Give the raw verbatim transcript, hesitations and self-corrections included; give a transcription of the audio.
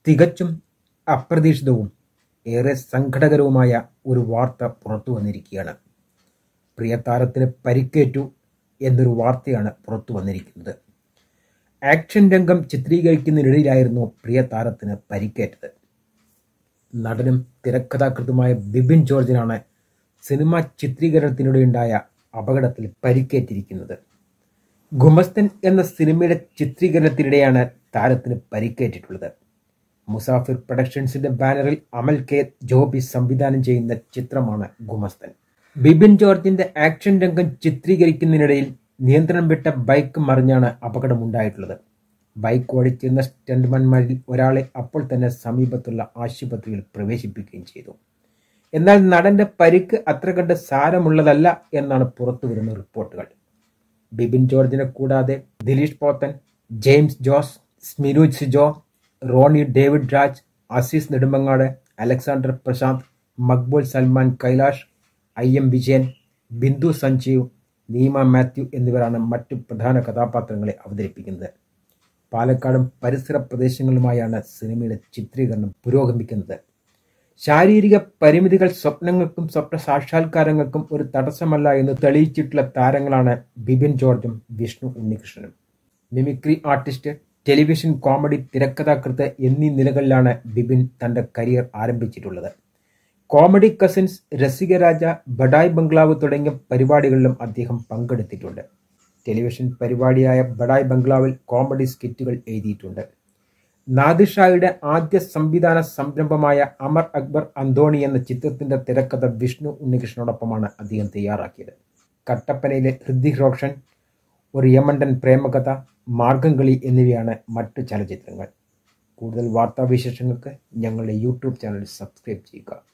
തികച്ചും അപ്രതീക്ഷിതവും ഏറെ സങ്കടകരവുമായ ഒരു വാർത്ത പുറത്തു വന്നിരിക്കുകയാണ്. പ്രിയ താരത്തിന് പരിക്കേറ്റു എന്നൊരു വാർത്തയാണ് പുറത്തു വന്നിരിക്കുന്നത്. ആക്ഷൻ രംഗം ചിത്രീകരിക്കുന്നതിനിടയിലായിരുന്നു പ്രിയ താരത്തിന് പരിക്കേറ്റത്. നടനും തിരക്കഥാകൃത്തുമായ ബിബിൻ ജോർജിനാണ് സിനിമ ചിത്രീകരണത്തിനിടെയുണ്ടായ അപകടത്തിൽ പരിക്കേറ്റിരിക്കുന്നത്. ഗുമസ്തൻ എന്ന സിനിമയുടെ ചിത്രീകരണത്തിനിടെയാണ് താരത്തിന് പരിക്കേറ്റിട്ടുള്ളത്. മുസാഫിർ പ്രൊഡക്ഷൻസിന്റെ ബാനറിൽ അമൽ കെ ജോബി സംവിധാനം ചെയ്യുന്ന ചിത്രമാണ് ഗുമസ്തൻ. ബിബിൻ ജോർജിന്റെ ആക്ഷൻ രംഗം ചിത്രീകരിക്കുന്നതിനിടയിൽ നിയന്ത്രണം വിട്ട ബൈക്ക് മറിഞ്ഞാണ് അപകടമുണ്ടായിട്ടുള്ളത്. ബൈക്ക് ഓടിച്ചിരുന്ന സ്റ്റണ്ട്മാൻമാരിൽ ഒരാളെ അപ്പോൾ തന്നെ സമീപത്തുള്ള ആശുപത്രിയിൽ പ്രവേശിപ്പിക്കുകയും ചെയ്തു. എന്നാൽ നടന്റെ പരിക്ക് അത്ര കണ്ട് സാരമുള്ളതല്ല എന്നാണ് പുറത്തുവരുന്ന റിപ്പോർട്ടുകൾ. ബിബിൻ ജോർജിനെ കൂടാതെ ദിലീഷ് പോത്തൻ, ജെയിംസ് ജോസ്, സ്മിരുജ് സിജോ, റോണി ഡേവിഡ് രാജ്, അസീസ് നെടുമങ്ങാട്, അലക്സാണ്ടർ പ്രശാന്ത്, മക്ബൂൽ സൽമാൻ കൈലാഷ്, ഐ എം വിജയൻ, ബിന്ദു സഞ്ജീവ്, നീമ മാത്യു എന്നിവരാണ് മറ്റു പ്രധാന കഥാപാത്രങ്ങളെ അവതരിപ്പിക്കുന്നത്. പാലക്കാടും പരിസര പ്രദേശങ്ങളുമായാണ് സിനിമയുടെ ചിത്രീകരണം പുരോഗമിക്കുന്നത്. ശാരീരിക പരിമിതികൾ സ്വപ്നങ്ങൾക്കും സ്വപ്ന സാക്ഷാത്കാരങ്ങൾക്കും ഒരു തടസ്സമല്ല എന്ന് തെളിയിച്ചിട്ടുള്ള താരങ്ങളാണ് ബിബിൻ ജോർജും വിഷ്ണു ഉണ്ണികൃഷ്ണനും. മിമിക്രി ആർട്ടിസ്റ്റ്, ടെലിവിഷൻ കോമഡി തിരക്കഥാകൃത്ത് എന്നീ നിലകളിലാണ് ബിബിൻ തന്റെ കരിയർ ആരംഭിച്ചിട്ടുള്ളത്. കോമഡി കസിൻസ്, രസികരാജ, ബഡായ് ബംഗ്ലാവ് തുടങ്ങിയ പരിപാടികളിലും അദ്ദേഹം പങ്കെടുത്തിട്ടുണ്ട്. ടെലിവിഷൻ പരിപാടിയായ ബഡായ് ബംഗ്ലാവിൽ കോമഡി സ്കിറ്റുകൾ എഴുതിയിട്ടുണ്ട്. നാദിർഷായുടെ ആദ്യ സംവിധാന സംരംഭമായ അമർ അക്ബർ അന്തോണി എന്ന ചിത്രത്തിന്റെ തിരക്കഥ വിഷ്ണു ഉണ്ണികൃഷ്ണനോടൊപ്പമാണ് അദ്ദേഹം തയ്യാറാക്കിയത്. കട്ടപ്പനയിലെ ഹൃതിക് റോഷൻ, ഒരു യമണ്ടൻ പ്രേമകഥ, മാർഗംകളി എന്നിവയാണ് മറ്റു ചലച്ചിത്രങ്ങൾ. കൂടുതൽ വാർത്താവിശേഷങ്ങൾക്ക് ഞങ്ങളുടെ യൂട്യൂബ് ചാനൽ സബ്സ്ക്രൈബ് ചെയ്യുക.